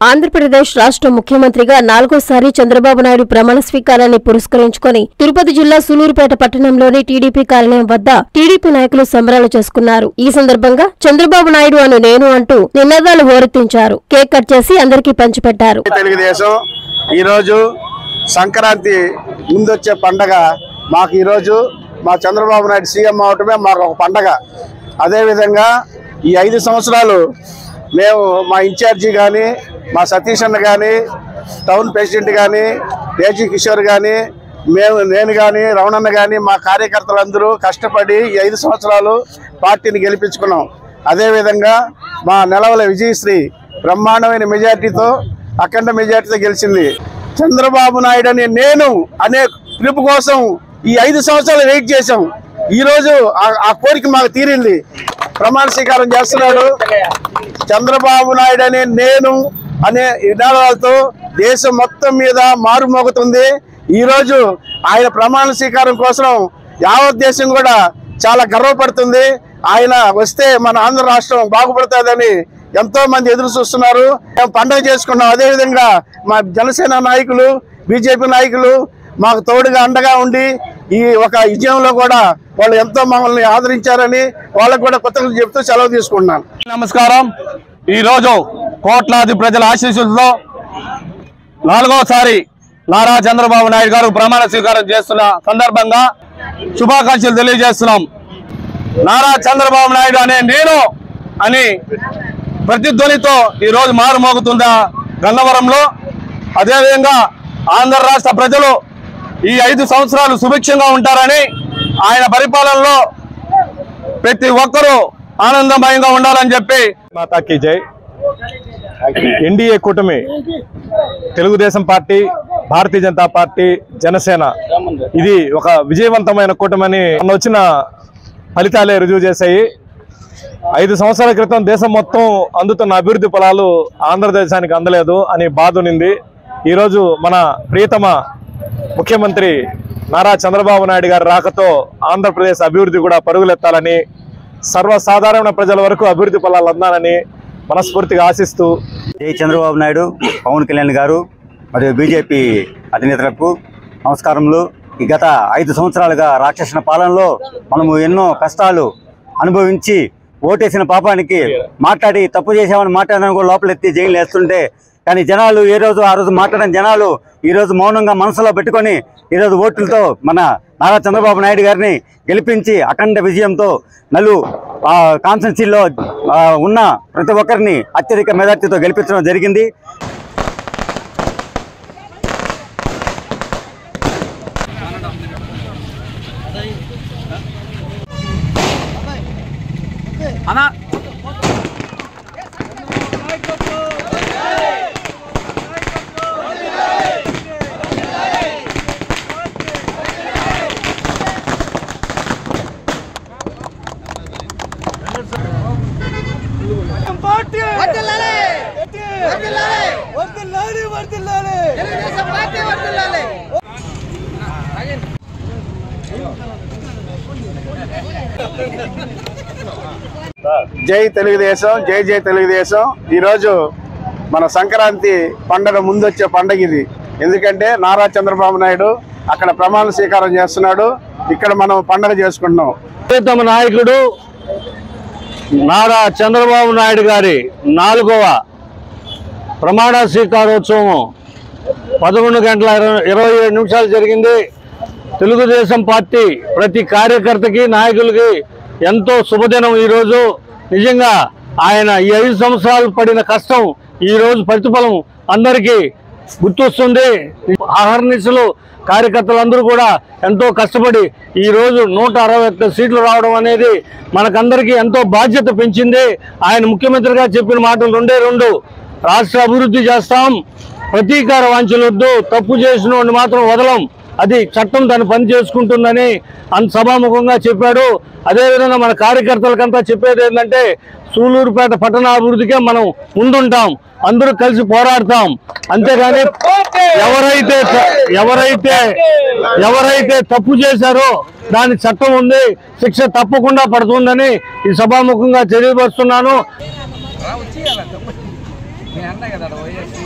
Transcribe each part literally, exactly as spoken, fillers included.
ఆంధ్రప్రదేశ్ రాష్ట్ర ముఖ్యమంత్రిగా నాలుగోసారి చంద్రబాబు నాయుడు ప్రమాణ స్వీకారాన్ని పురస్కరించుకుని తిరుపతి జిల్లా సూలూరుపేట పట్టణంలోని టీడీపీ కార్యాలయం వద్ద టీడీపీ నాయకులు సంబరాలు చేసుకున్నారు. ఈ సందర్భంగా చంద్రబాబు నాయుడు అను నేను అంటూ నినాదాలు హోరెత్తించారు. కేక్ కట్ చేసి అందరికీ పంచిపెట్టారు. తెలుగుదేశం ఈ రోజు సంక్రాంతి ముందొచ్చే పండగ మాకు ఈ రోజు మా చంద్రబాబు నాయుడు సీఎం అవటమే మాకు ఒక పండగ. అదేవిధంగా ఈ ఐదు సంవత్సరాలు మేము మా ఇన్ఛార్జి కానీ మా సతీష్ అన్న కానీ టౌన్ ప్రెసిడెంట్ కానీ తేజీ కిషోర్ కానీ మేము నేను కానీ రమణన్న కానీ మా కార్యకర్తలందరూ కష్టపడి ఈ ఐదు సంవత్సరాలు పార్టీని గెలిపించుకున్నాం. అదేవిధంగా మా నెలవల విజయశ్రీ బ్రహ్మాండమైన మెజార్టీతో అఖండ మెజార్టీతో గెలిచింది. చంద్రబాబు నాయుడు అనే నేను అనే పిలుపు కోసం ఈ ఐదు సంవత్సరాలు వెయిట్ చేశాం. ఈరోజు ఆ కోరిక మాకు తీరింది. ప్రమాణ స్వీకారం చేస్తున్నాడు. చంద్రబాబు నాయుడు అనే నేను అనే నినాదాలతో దేశం మొత్తం మీద మారుమోగుతుంది. ఈరోజు ఆయన ప్రమాణ స్వీకారం కోసం యావత్ దేశం కూడా చాలా గర్వపడుతుంది. ఆయన వస్తే మన ఆంధ్ర రాష్ట్రం బాగుపడుతుందని ఎంతో మంది ఎదురు చూస్తున్నారు. మేము పండుగ చేసుకున్నాం. అదేవిధంగా మా జనసేన నాయకులు బీజేపీ నాయకులు మాకు తోడుగా అండగా ఉండి ఈ ఒక విజయంలో కూడా వాళ్ళు ఎంతో మమ్మల్ని ఆదరించారని వాళ్ళకు కూడా కృతజ్ఞతలు చెప్తూ సెలవు తీసుకుంటున్నాను. నమస్కారం. ఈరోజు కోట్లాది ప్రజల ఆశీస్సులతో నాలుగోసారి నారా చంద్రబాబు నాయుడు గారు ప్రమాణ స్వీకారం చేస్తున్న సందర్భంగా శుభాకాంక్షలు తెలియజేస్తున్నాం. నారా చంద్రబాబు నాయుడు అనే నేను అని ప్రతిధ్వనితో ఈరోజు మారుమోగుతుందా గన్నవరంలో. అదేవిధంగా ఆంధ్ర రాష్ట్ర ప్రజలు ఈ ఐదు సంవత్సరాలు సుభిక్షంగా ఉంటారని, ఆయన పరిపాలనలో ప్రతి ఒక్కరూ ఆనందమయంగా ఉండాలని చెప్పి మాతాకి జై. ఎన్డీఏ కూటమి తెలుగుదేశం పార్టీ, భారతీయ జనతా పార్టీ, జనసేన ఇది ఒక విజయవంతమైన కూటమని వచ్చిన ఫలితాలే రుజువు చేశాయి. ఐదు సంవత్సరాల క్రితం దేశం మొత్తం అందుతున్న అభివృద్ధి ఫలాలు ఆంధ్రదేశానికి అందలేదు అని బాధ ఉంది. ఈరోజు మన ప్రియతమ ముఖ్యమంత్రి నారా చంద్రబాబు నాయుడు గారి రాకతో ఆంధ్రప్రదేశ్ అభివృద్ధి కూడా పరుగులెత్తాలని, సర్వసాధారణ ప్రజల వరకు అభివృద్ధి ఫలాలు అందాలని మనస్ఫూర్తిగా ఆశిస్తూ జై చంద్రబాబు నాయుడు, పవన్ కళ్యాణ్ గారు మరియు బీజేపీ అధినేతలకు నమస్కారములు. ఈ గత ఐదు సంవత్సరాలుగా రాక్షసన పాలనలో మనము ఎన్నో కష్టాలు అనుభవించి ఓటేసిన పాపానికి మాట్లాడి తప్పు చేసామని మాట్లాడడానికి కూడా లోపలెత్తి జైలు వేస్తుంటే, కానీ జనాలు ఏ రోజు ఆ రోజు మాట్లాడిన జనాలు ఈరోజు మౌనంగా మనసులో పెట్టుకొని ఈరోజు ఓట్లతో మన నారా చంద్రబాబు నాయుడు గారిని గెలిపించి అఖండ విజయంతో నలు కాన్స్టిట్యున్సీలో ఉన్న ప్రతి ఒక్కరిని అత్యధిక మెజార్టీతో గెలిపించడం జరిగింది. అన్నా జై తెలుగుదేశం, జై జై తెలుగుదేశం. ఈరోజు మన సంక్రాంతి పండుగ ముందొచ్చే పండుగ ఇది. ఎందుకంటే నారా చంద్రబాబు నాయుడు అక్కడ ప్రమాణ స్వీకారం చేస్తున్నాడు, ఇక్కడ మనం పండుగ చేసుకుంటున్నాం. తమ నాయకుడు నారా చంద్రబాబు నాయుడు గారి నాలుగవ ప్రమాణ స్వీకారోత్సవం పదకొండు గంటల ఇరవై ఏడు నిమిషాలు జరిగింది. తెలుగుదేశం పార్టీ ప్రతి కార్యకర్తకి నాయకులకి ఎంతో శుభదినం. ఈరోజు నిజంగా ఆయన ఈ ఐదు సంవత్సరాలు పడిన కష్టం ఈరోజు ప్రతిఫలం అందరికీ గుర్తొస్తుంది. అహర్నిశలు కార్యకర్తలందరూ కూడా ఎంతో కష్టపడి ఈరోజు నూట అరవై ఒక్క సీట్లు రావడం అనేది మనకందరికీ ఎంతో బాధ్యత పెంచింది. ఆయన ముఖ్యమంత్రిగా చెప్పిన మాటలు రెండే రెండు, రాష్ట్ర అభివృద్ధి చేస్తాం, ప్రతీకార వాంఛలొద్దు, తప్పు చేసిన మాత్రం వదలం, అది చట్టం దాన్ని పని చేసుకుంటుందని అంత సభాముఖంగా చెప్పాడు. అదేవిధంగా మన కార్యకర్తలకంతా చెప్పేది ఏంటంటే సూలూరుపేట పట్టణాభివృద్ధికే మనం ముందుంటాం, అందరూ కలిసి పోరాడతాం. అంతేగాని ఎవరైతే ఎవరైతే ఎవరైతే తప్పు చేశారో దాని చట్టం ఉంది, శిక్ష తప్పకుండా పడుతుందని ఈ సభాముఖంగా తెలియపరుస్తున్నాను.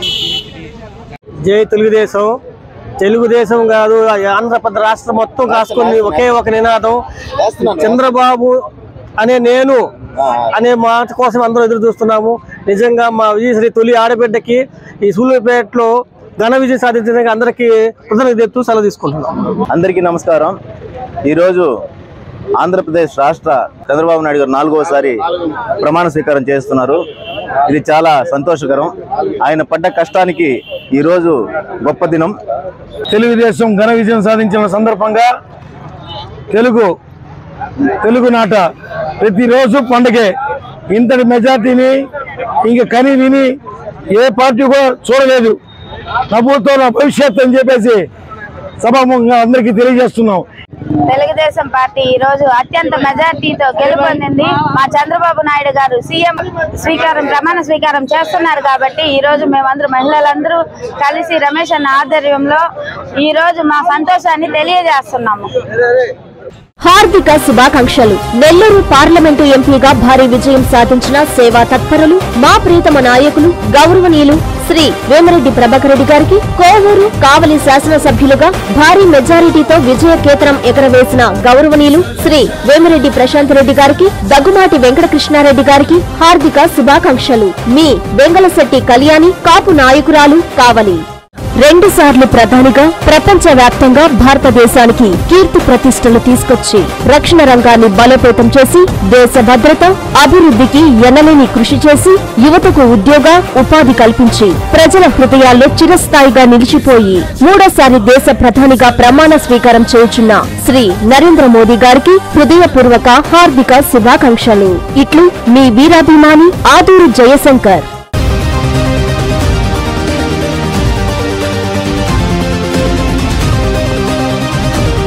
జై తెలుగుదేశం. తెలుగుదేశం కాదు, ఆంధ్రప్రదేశ్ రాష్ట్రం మొత్తం కాసుకుని ఒకే ఒక నినాదం, చంద్రబాబు అనే నేను అనే మాట కోసం అందరూ ఎదురు చూస్తున్నాము. నిజంగా మా విజయశ్రీ తొలి ఆడబిడ్డకి ఈ సూళ్ళూరుపేటలో ఘన విజయం సాధించడానికి అందరికీ కృతజ్ఞతలు చెప్తూ సెలవు తీసుకుంటున్నాం. అందరికీ నమస్కారం. ఈరోజు ఆంధ్రప్రదేశ్ రాష్ట్ర చంద్రబాబు నాయుడు గారు నాలుగోసారి ప్రమాణ స్వీకారం చేస్తున్నారు. ఇది చాలా సంతోషకరం. ఆయన పడ్డ కష్టానికి ఈరోజు గొప్ప దినం. తెలుగుదేశం ఘన విజయం సాధించిన సందర్భంగా తెలుగు తెలుగునాట ప్రతిరోజు పండుగే. ఇంతటి మెజార్టీని ఇంక కని విని ఏ పార్టీ కూడా చూడలేదు. ప్రభుత్వం నా భవిష్యత్తు అని చెప్పేసి సభాముఖంగా అందరికీ తెలియజేస్తున్నాం. తెలుగుదేశం పార్టీ ఈ రోజు అత్యంత మెజార్టీతో గెలుపొందింది. మా చంద్రబాబు నాయుడు గారు సీఎం స్వీకారం ప్రమాణ స్వీకారం చేస్తున్నారు కాబట్టి ఈ రోజు మేమందరూ మహిళలందరూ కలిసి రమేష్ అన్న ఆధ్వర్యంలో ఈ రోజు మా సంతోషాన్ని తెలియజేస్తున్నాము. హార్దిక శుభాకాంక్షలు. నెల్లూరు పార్లమెంటు ఎంపీగా భారీ విజయం సాధించిన సేవా తత్పరులు మా ప్రీతమ నాయకులు గౌరవనీయులు శ్రీ వేమిరెడ్డి ప్రభాకర్ రెడ్డి గారికి, కోవూరు కావలి శాసనసభ్యులుగా భారీ మెజారిటీతో విజయ కేతనం ఎగరవేసిన గౌరవనీయులు శ్రీ వేమిరెడ్డి ప్రశాంత్ రెడ్డి గారికి, దగ్గుమాటి వెంకటకృష్ణారెడ్డి గారికి హార్దిక శుభాకాంక్షలు. మీ బెంగళశెట్టి కళ్యాణి, కాపు నాయకురాలు, కావలి. రెండు సార్లు ప్రధానిగా ప్రపంచ వ్యాప్తంగా భారతదేశానికి కీర్తి ప్రతిష్టలు తీసుకొచ్చి రక్షణ రంగాన్ని బలోపేతం చేసి దేశ భద్రత అభివృద్ధికి ఎనలేని కృషి చేసి యువతకు ఉద్యోగ ఉపాధి కల్పించి ప్రజల హృదయాల్లో చిరస్థాయిగా నిలిచిపోయి మూడోసారి దేశ ప్రధానిగా ప్రమాణ స్వీకారం చేయుచున్న శ్రీ నరేంద్ర మోదీ గారికి హృదయపూర్వక హార్దిక శుభాకాంక్షలు. ఇట్లు మీ వీరాభిమాని ఆదూరు జయశంకర్.